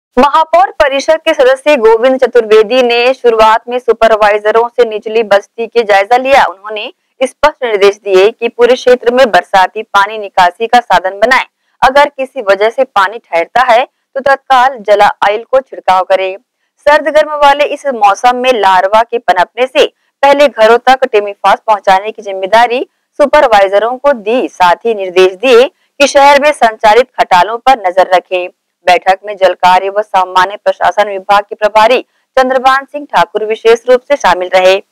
महापौर परिषद के सदस्य गोविंद चतुर्वेदी ने शुरुआत में सुपरवाइजरों से निचली बस्ती के जायजा लिया। उन्होंने स्पष्ट निर्देश दिए कि पूरे क्षेत्र में बरसाती पानी निकासी का साधन बनाएं। अगर किसी वजह से पानी ठहरता है तो तत्काल जला आयल को छिड़काव करें। सर्द गर्म वाले इस मौसम में लार्वा के पनपने से पहले घरों तक टेमीफास पहुंचाने की जिम्मेदारी सुपरवाइजरों को दी। साथ ही निर्देश दिए कि शहर में संचालित खटालों पर नजर रखें। बैठक में जल कार्य व सामान्य प्रशासन विभाग के प्रभारी चंद्रभान सिंह ठाकुर विशेष रूप से शामिल रहे।